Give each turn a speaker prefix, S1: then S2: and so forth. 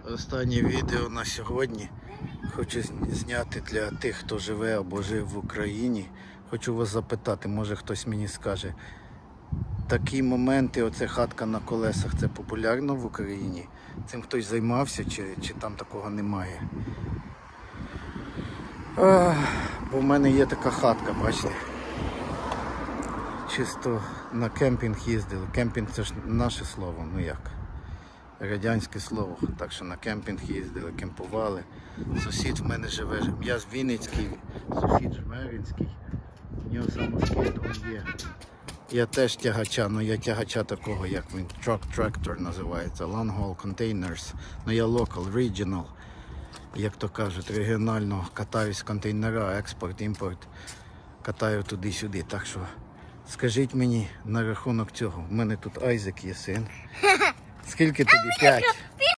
S1: Останнє відео на сьогодні. Хочу зняти для тих, хто живе або жив в Україні. Хочу вас запитати, може хтось мені скаже, такі моменти, оце хатка на колесах, це популярно в Україні? Цим хтось займався чи там такого немає? Бо в мене є така хатка, бачите? Чисто на кемпінг їздили. Кемпінг це ж наше слово, ну як? Радянське слово. Так що на кемпінг їздили, кемпували. Сусід в мене живе, я з Вінницький, сусід Жмеринський. У нього самоскид є. Я теж тягача, але я тягача такого, як він, трактор називається, long haul containers. Ну я local, regional, як то кажуть, регіонально катаюсь контейнера, експорт, імпорт, катаю туди-сюди. Так що скажіть мені на рахунок цього. У мене тут Айзек є син. Скільки тобі? 5?